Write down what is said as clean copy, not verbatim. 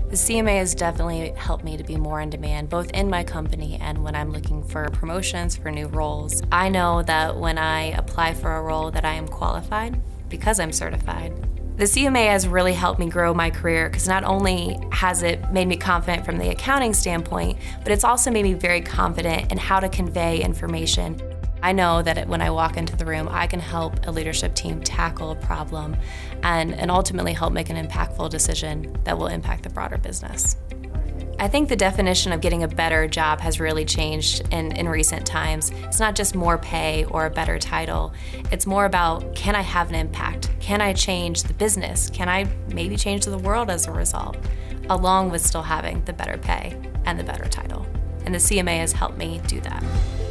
The CMA has definitely helped me to be more in demand, both in my company and when I'm looking for promotions, for new roles. I know that when I apply for a role that I am qualified because I'm certified. The CMA has really helped me grow my career because not only has it made me confident from the accounting standpoint, but it's also made me very confident in how to convey information. I know that when I walk into the room, I can help a leadership team tackle a problem and ultimately help make an impactful decision that will impact the broader business. I think the definition of getting a better job has really changed in recent times. It's not just more pay or a better title. It's more about, can I have an impact? Can I change the business? Can I maybe change the world as a result? Along with still having the better pay and the better title. And the CMA has helped me do that.